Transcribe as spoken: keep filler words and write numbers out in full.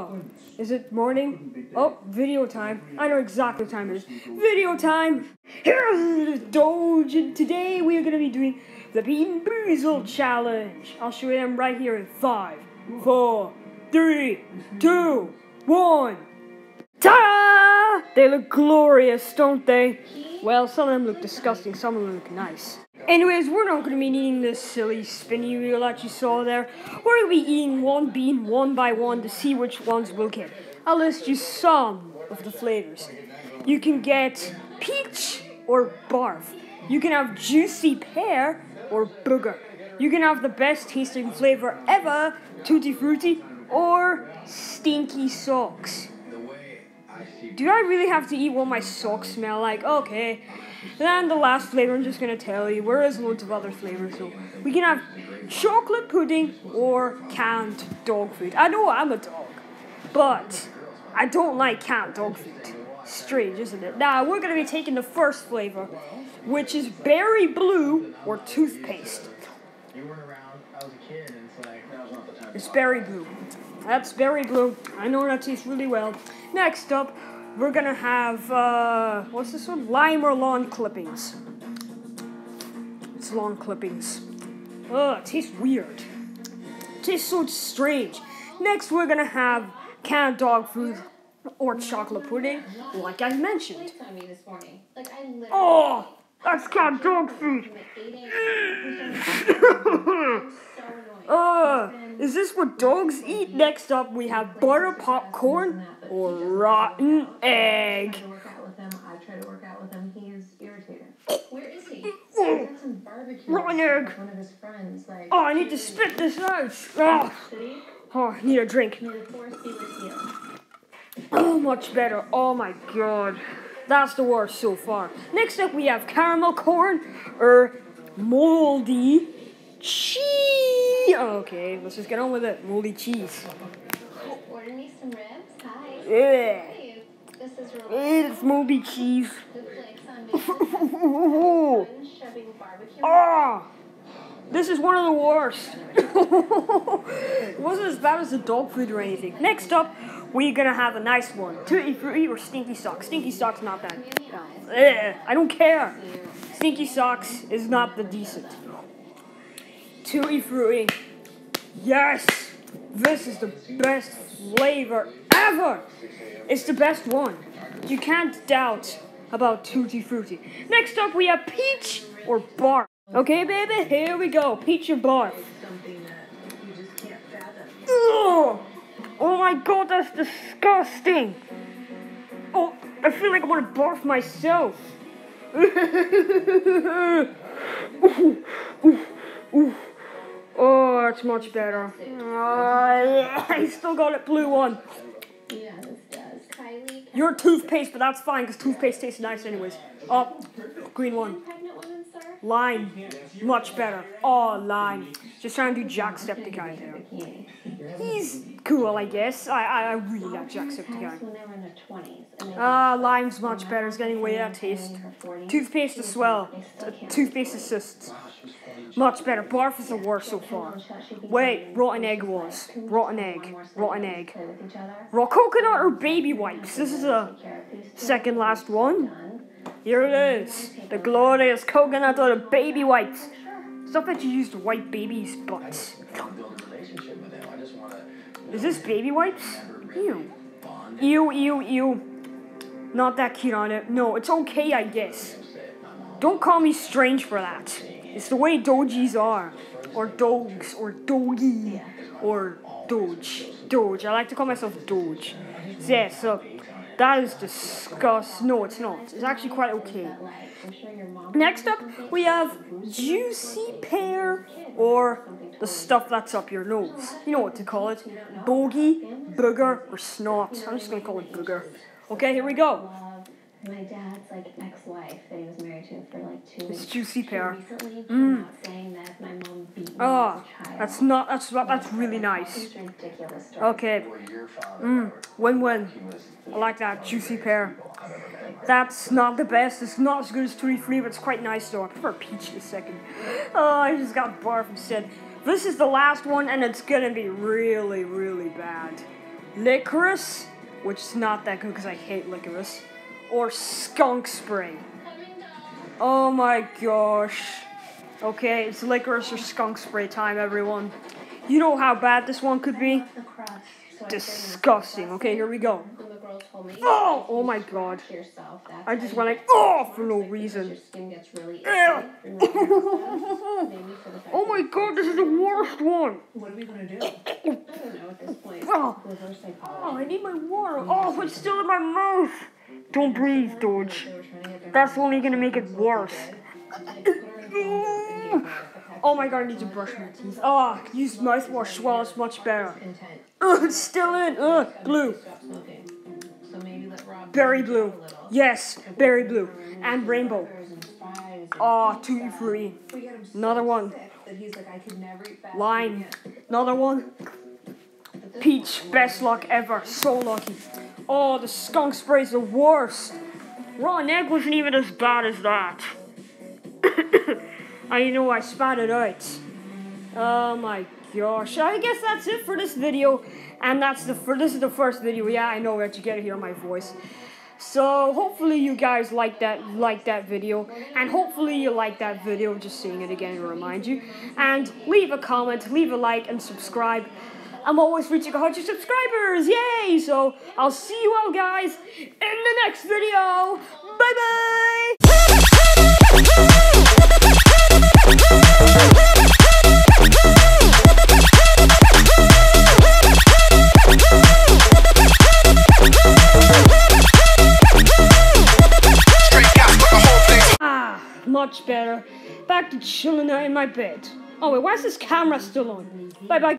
Oh, is it morning? Oh, video time. I know exactly what time it is. Video time! Here's Doge, and today we are going to be doing the Bean Boozled Challenge. I'll show you them right here in five, four, three, two, one. Ta-da! They look glorious, don't they? Well, some of them look disgusting, some of them look nice. Anyways, we're not going to be eating this silly spinny wheel that you saw there. We're going to be eating one bean one by one to see which ones we'll get. I'll list you some of the flavors. You can get peach or barf. You can have juicy pear or booger. You can have the best tasting flavor ever, tutti frutti, or stinky socks. Do I really have to eat what my socks smell like? Okay. Then the last flavor I'm just going to tell you. There is loads of other flavors. So we can have chocolate pudding or canned dog food. I know I'm a dog, but I don't like canned dog food. Strange, isn't it? Now we're going to be taking the first flavor, which is berry blue or toothpaste. It's berry blue. That's berry blue. I know that tastes really well. Next up, we're gonna have, uh, what's this one? Lime or lawn clippings. It's lawn clippings. Ugh, it tastes weird. It tastes so strange. Next, we're gonna have canned dog food or chocolate pudding, like I mentioned. Oh, that's canned dog food. Uh, is this what dogs eat? Next up, we have butter popcorn or rotten egg. I try to work out with him. He's irritated. Where is he? Oh, rotten egg. One of his friends, like, oh, I need to spit this out. Oh, oh I need a drink. Oh, much better. Oh my god. That's the worst so far. Next up, we have caramel corn or moldy cheese. Okay, let's just get on with it. Moldy cheese. Order me some ribs. Hi. Yeah. Hey, this is really It's moldy cheese. Oh. Oh, this is one of the worst. It wasn't as bad as the dog food or anything. Next up, we're gonna have a nice one. Tutti frutti or stinky socks. Stinky socks not bad. No. Ugh, I don't care. Stinky socks is not the decent. Tutti frutti. Yes! This is the best flavor ever! It's the best one. You can't doubt about tutti frutti. Next up, we have peach or barf. Okay, baby, here we go. Peach or barf. Ugh! Oh my god, that's disgusting! Oh, I feel like I want to barf myself. Ooh, ooh, ooh. Oh, it's much better. Uh, I still got it blue one. Yeah, this does. Kylie. You're toothpaste, but that's fine because toothpaste tastes nice anyways. Oh, green one. Lime. Much better. Oh, lime. Just trying to do Jacksepticeye there. He's cool, I guess. I, I, I really like Jacksepticeye. Ah, uh, lime's much better. It's getting away that taste. Toothpaste as well. Uh, toothpaste assists. Much better. Barf is the worst so far. Wait, rotten egg was. Rotten egg. Rotten egg. Raw coconut or baby wipes? This is the second last one. Here it is. The glorious coconut or the baby wipes. Stuff that you use to wipe babies' butts. Is this baby wipes? Ew. Ew, ew, ew. Not that cute on it. No, it's okay, I guess. Don't call me strange for that. It's the way dojis are. Or dogs. Or doggy. Or doge. Doge. I like to call myself Doge. Yeah, so that is disgusting. No, it's not. It's actually quite okay. Next up, we have juicy pear or the stuff that's up your nose. You know what to call it. Bogey, booger, or snot. I'm just going to call it booger. Okay, here we go. My dad's like ex-wife that he was married to for like two weeks. It's juicy pear. Recently came Mm. out saying that my mom beat me Oh, as a child. that's not, that's that's really nice. It's ridiculous. Okay. Mmm, win-win. I like that, juicy pear. That's not the best. It's not as good as tutti frutti, but it's quite nice though. I prefer peach in a second. Oh, I just got barf instead. This is the last one, and it's gonna be really, really bad. licorice, which is not that good because I hate licorice, or skunk spray. Oh my gosh. Okay, it's licorice or skunk spray time, everyone. You know how bad this one could be? Disgusting. Okay, here we go. Oh, oh my god. I just went like, oh, for no reason. Oh my god, this is the worst one. What are we gonna do? I don't know at this point. Oh, oh I need my water. Oh, it's still in my mouth. Don't breathe, Doge. That's only gonna make it worse. Oh my god, I need to brush my teeth. Oh, use mouthwash swallows much better. Ugh, it's still in. Ugh, blue. Berry blue. Yes, berry blue. And rainbow. Oh, tutti frutti. Another one. Lime. Another one. Peach. Best luck ever. So lucky. Oh, the skunk spray's the worst. Raw egg wasn't even as bad as that. I know I spat it out. Oh my gosh. I guess that's it for this video. And that's the for this is the first video. Yeah, I know that you get to hear my voice. So hopefully you guys like that like that video. And hopefully you like that video. Just seeing it again to remind you. And leave a comment, leave a like, and subscribe. I'm always reaching one hundred subscribers. Yay! So I'll see you all guys in the next video. Bye bye! Ah, much better. Back to chilling out in my bed. Oh wait, why is this camera still on? Bye bye.